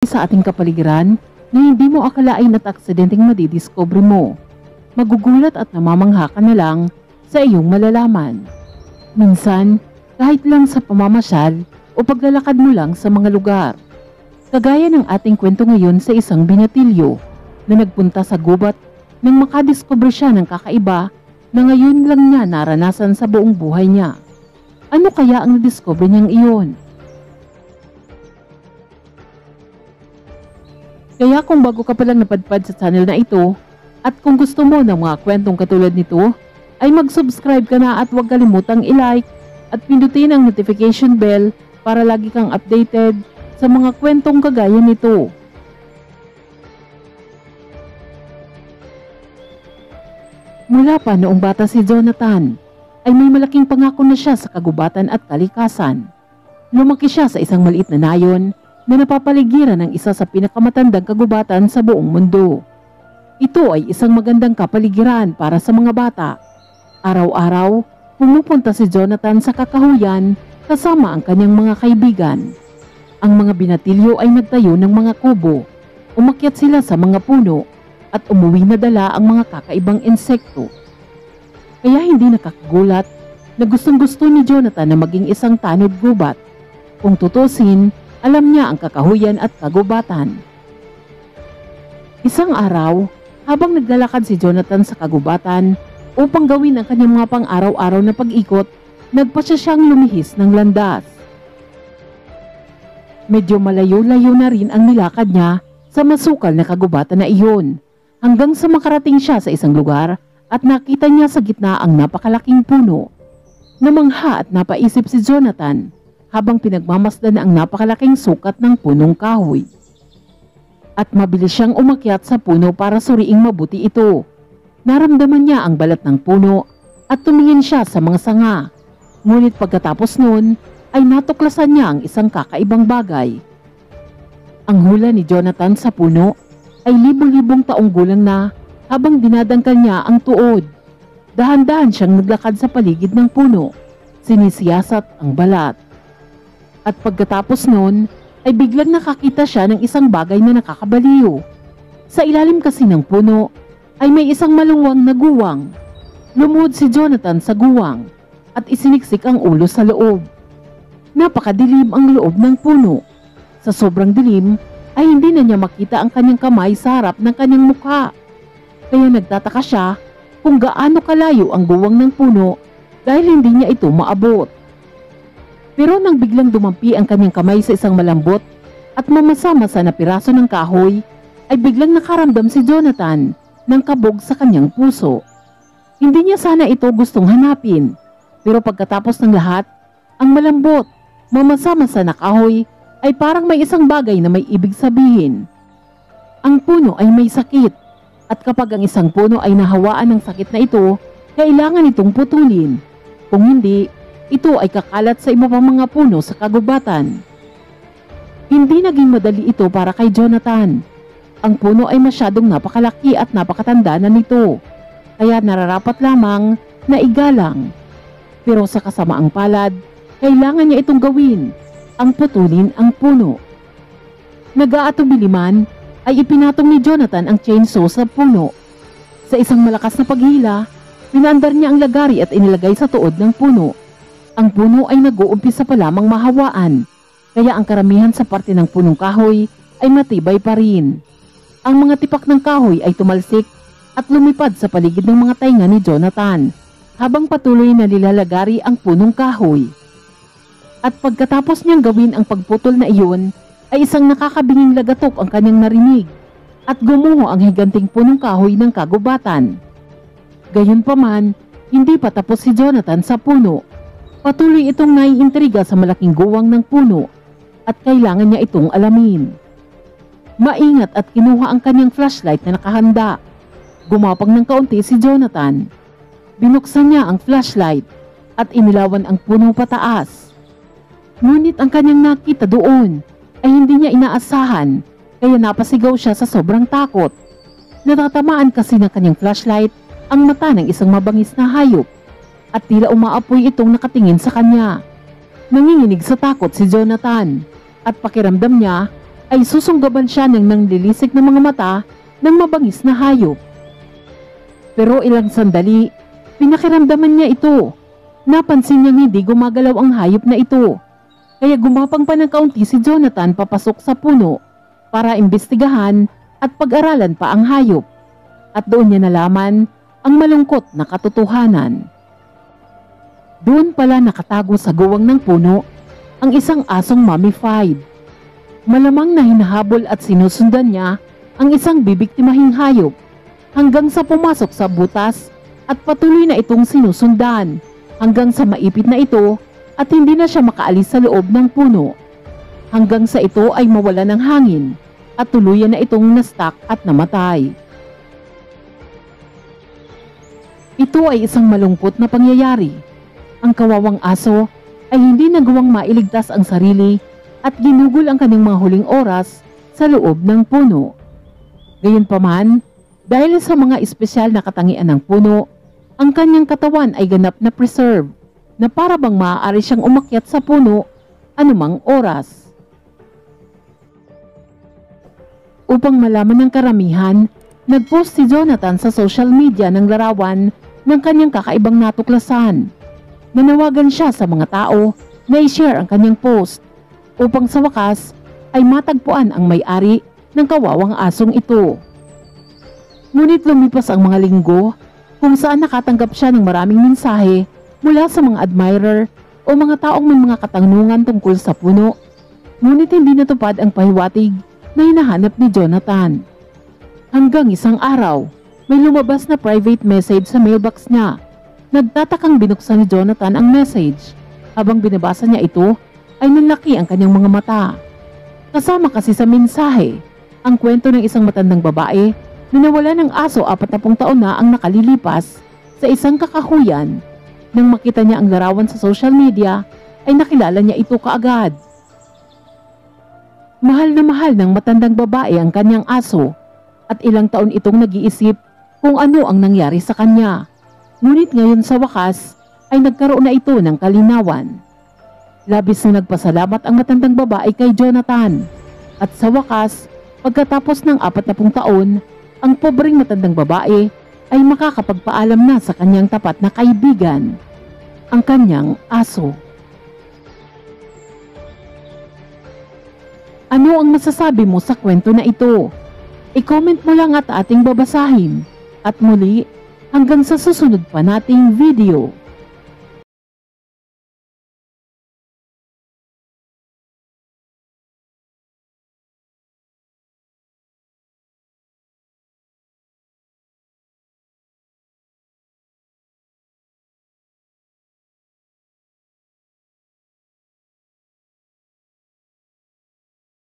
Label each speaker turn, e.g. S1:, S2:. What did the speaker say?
S1: sa ating kapaligiran na hindi mo akalain at aksidenteng madidiscover mo. Magugulat at namamangha ka na lang sa iyong malalaman. Minsan, kahit lang sa pamamasyal o paglalakad mo lang sa mga lugar. Kagaya ng ating kwento ngayon sa isang binatilyo na nagpunta sa gubat nang makadiscover siya ng kakaiba na ngayon lang niya naranasan sa buong buhay niya. Ano kaya ang nadiscover niyang iyon? Kaya kung bago ka palang napadpad sa channel na ito at kung gusto mo ng mga kwentong katulad nito, ay mag-subscribe ka na at huwag kalimutang i-like at pindutin ang notification bell para lagi kang updated sa mga kwentong kagaya nito. Mula pa noong bata si Jonathan, ay may malaking pangako na siya sa kagubatan at kalikasan. Lumaki siya sa isang maliit na nayon na napapaligiran ng isa sa pinakamatandang kagubatan sa buong mundo. Ito ay isang magandang kapaligiran para sa mga bata. Araw-araw, pumupunta si Jonathan sa kakahuyan kasama ang kanyang mga kaibigan. Ang mga binatilyo ay nagtayo ng mga kubo, umakyat sila sa mga puno at umuwi na dala ang mga kakaibang insekto. Kaya hindi nakakagulat na gustong-gusto ni Jonathan na maging isang tanod gubat. Kung tutusin, alam niya ang kakahuyan at kagubatan. Isang araw, habang naglalakad si Jonathan sa kagubatan upang gawin ang kanyang mga pang-araw-araw na pag-ikot, nagpasya siyang lumihis ng landas. Medyo malayo-layo na rin ang nilakad niya sa masukal na kagubatan na iyon, hanggang sa makarating siya sa isang lugar at nakita niya sa gitna ang napakalaking puno. Namangha at napaisip si Jonathan habang pinagmamasdan ang napakalaking sukat ng punong kahoy. At mabilis siyang umakyat sa puno para suriing mabuti ito. Naramdaman niya ang balat ng puno at tumingin siya sa mga sanga. Ngunit pagkatapos noon ay natuklasan niya ang isang kakaibang bagay. Ang hula ni Jonathan sa puno ay libo-libong taong gulang na habang dinadangkal niya ang tuod. Dahan-dahan siyang naglakad sa paligid ng puno, sinisiyasat ang balat. At pagkatapos noon ay biglang nakakita siya ng isang bagay na nakakabaliw. Sa ilalim kasi ng puno ay may isang maluwang na guwang. Lumuhod si Jonathan sa guwang at isiniksik ang ulo sa loob. Napakadilim ang loob ng puno. Sa sobrang dilim ay hindi na niya makita ang kanyang kamay sa harap ng kanyang mukha. Kaya nagtataka siya kung gaano kalayo ang guwang ng puno dahil hindi niya ito maabot. Pero nang biglang dumampi ang kanyang kamay sa isang malambot at mamasa-masa na piraso ng kahoy, ay biglang nakaramdam si Jonathan ng kabog sa kanyang puso. Hindi niya sana ito gustong hanapin, pero pagkatapos ng lahat, ang malambot, mamasa-masa na kahoy ay parang may isang bagay na may ibig sabihin. Ang puno ay may sakit, at kapag ang isang puno ay nahawaan ng sakit na ito, kailangan itong putulin. Kung hindi, ito ay kakalat sa iba pang mga puno sa kagubatan. Hindi naging madali ito para kay Jonathan. Ang puno ay masyadong napakalaki at napakatanda na nito, kaya nararapat lamang na igalang. Pero sa kasamaang palad, kailangan niya itong gawin, ang putulin ang puno. Nag-aatubili man, ay ipinatong ni Jonathan ang chainsaw sa puno. Sa isang malakas na paghila, pinandar niya ang lagari at inilagay sa tuod ng puno. Ang puno ay nag-uumpisa pa lamang mahawaan, kaya ang karamihan sa parte ng punong kahoy ay matibay pa rin. Ang mga tipak ng kahoy ay tumalsik at lumipad sa paligid ng mga tainga ni Jonathan, habang patuloy na nilalagari ang punong kahoy. At pagkatapos niyang gawin ang pagputol na iyon, ay isang nakakabinging lagatok ang kanyang narinig at gumuho ang higanting punong kahoy ng kagubatan. Gayunpaman, hindi pa tapos si Jonathan sa puno. Patuloy itong naiintriga sa malaking guwang ng puno at kailangan niya itong alamin. Maingat at kinuha ang kanyang flashlight na nakahanda. Gumapang ng kaunti si Jonathan. Binuksan niya ang flashlight at inilawan ang puno pataas. Ngunit ang kanyang nakita doon ay hindi niya inaasahan, kaya napasigaw siya sa sobrang takot. Natatamaan kasi ng kanyang flashlight ang mata ng isang mabangis na hayop at tila umaapoy itong nakatingin sa kanya. Nanginginig sa takot si Jonathan at pakiramdam niya ay susunggaban siya ng nanglilisik na mga mata ng mabangis na hayop. Pero ilang sandali, pinakiramdaman niya ito. Napansin niyang hindi gumagalaw ang hayop na ito. Kaya gumapang pa ng kaunti si Jonathan papasok sa puno para imbestigahan at pag-aralan pa ang hayop. At doon niya nalaman ang malungkot na katotohanan. Doon pala nakatago sa guwang ng puno ang isang asong mummified. Malamang na hinahabol at sinusundan niya ang isang bibiktimahing hayop hanggang sa pumasok sa butas at patuloy na itong sinusundan hanggang sa maipit na ito at hindi na siya makaalis sa loob ng puno. Hanggang sa ito ay mawala ng hangin at tuluyan na itong na-stuck at namatay. Ito ay isang malungkot na pangyayari. Ang kawawang aso ay hindi nagawang mailigtas ang sarili at ginugol ang kanyang mga huling oras sa loob ng puno. Gayunpaman, dahil sa mga espesyal na katangian ng puno, ang kanyang katawan ay ganap na preserve na para bang maaari siyang umakyat sa puno anumang oras. Upang malaman ng karamihan, nagpost si Jonathan sa social media ng larawan ng kanyang kakaibang natuklasan. Nanawagan siya sa mga tao na i-share ang kanyang post upang sa wakas ay matagpuan ang may-ari ng kawawang asong ito. Ngunit lumipas ang mga linggo kung saan nakatanggap siya ng maraming mensahe mula sa mga admirer o mga taong may mga katanungan tungkol sa puno. Ngunit hindi natupad ang pahiwatig na hinahanap ni Jonathan. Hanggang isang araw, may lumabas na private message sa mailbox niya. Nagtatakang binuksan ni Jonathan ang message. Habang binabasa niya ito, ay nanlaki ang kanyang mga mata. Kasama kasi sa mensahe, ang kwento ng isang matandang babae na nawala ng aso 40 taon na ang nakalilipas sa isang kakahuyan. Nang makita niya ang larawan sa social media, ay nakilala niya ito kaagad. Mahal na mahal ng matandang babae ang kanyang aso at ilang taon itong nag-iisip kung ano ang nangyari sa kanya. Ngunit ngayon sa wakas ay nagkaroon na ito ng kalinawan. Labis na nagpasalamat ang matandang babae kay Jonathan. At sa wakas, pagkatapos ng 40 taon, ang pobreng matandang babae ay makakapagpaalam na sa kanyang tapat na kaibigan, ang kanyang aso. Ano ang masasabi mo sa kwento na ito? I-comment mo lang at ating babasahin. At muli, hanggang sa susunod pa nating video.